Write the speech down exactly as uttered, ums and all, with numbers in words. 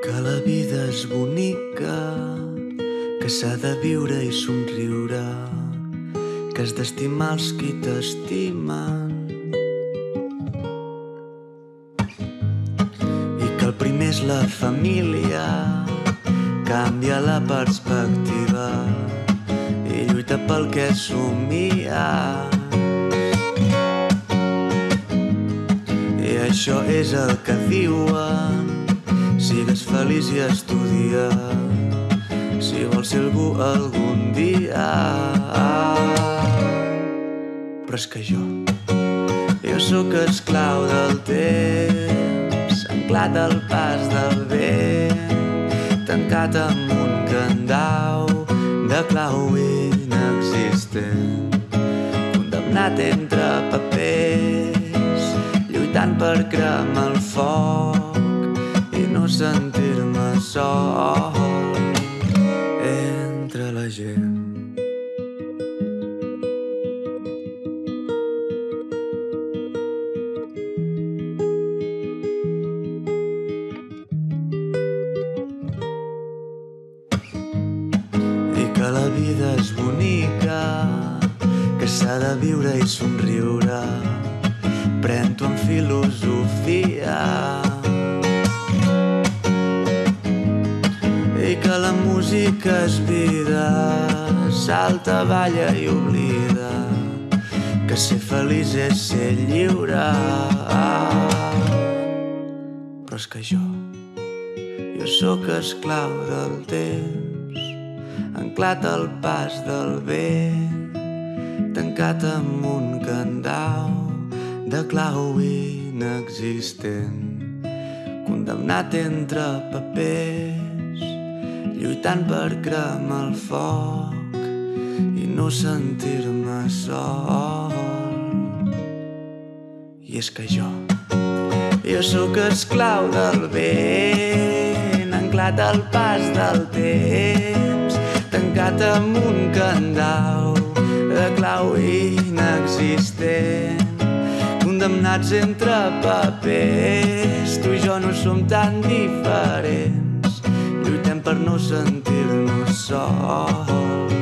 que la vida és bonica, que s'ha de viure i somriure, que has d'estimar els qui t'estimen i que el primer és la família. Canvia la perspectiva i lluita pel que somies. I això és el que diuen: sigues feliç i estudia, si vols ser algú algun dia. Però és que jo, jo sóc esclau del temps, anclat al pas del vent, tancat amb un candau de clau inexistent, condemnat entre papers, lluitant per cremar el foc i no sentir-me sol entre la gent. I que la vida és bonica, que s'ha de viure i somriure, pren-t'ho amb filosofia. I que la música és vida, salta, balla i oblida, que ser feliç és ser lliure. Però és que jo, jo sóc esclau del temps, anclat al pas del vent, tancat amb un candau de clau inexistent, condemnat entre papers, lluitant per cremar el foc i no sentir-me sol. I és que jo, jo sóc esclau del vent, anclat al pas del temps, tancat amb un candau de clau inexistent, condemnats entre papers. Tu i jo no som tan diferents, lluitem per no sentir-nos sols.